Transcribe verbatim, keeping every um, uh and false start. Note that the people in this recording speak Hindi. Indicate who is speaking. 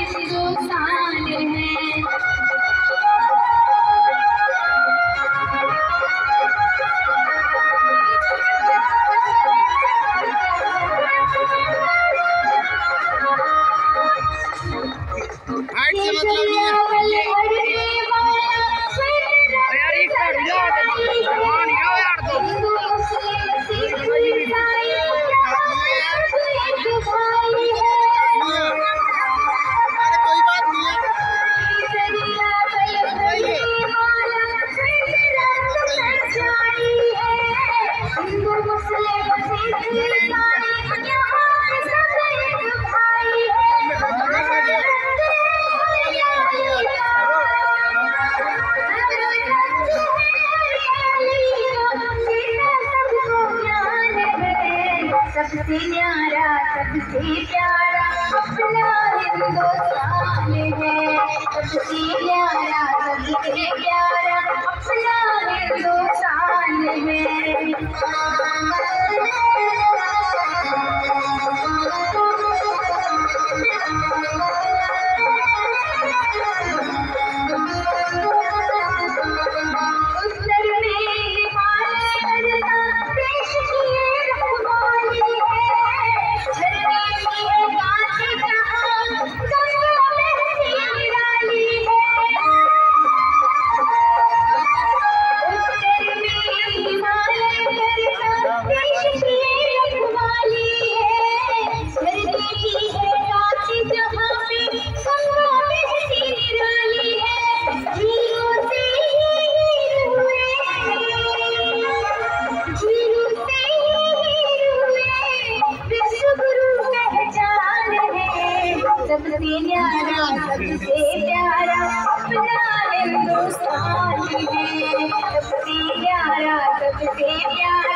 Speaker 1: हिंदुस्तान है। सबसे न्यारा सबसे प्यारा अपना हिंदुस्तान है। सबसे न्यारा सबसे प्यारा अपना हिंदुस्तान है। सबसे न्यारा सबसे प्यारा अपना हिंदुस्तान है। सबसे न्यारा सबसे प्यारा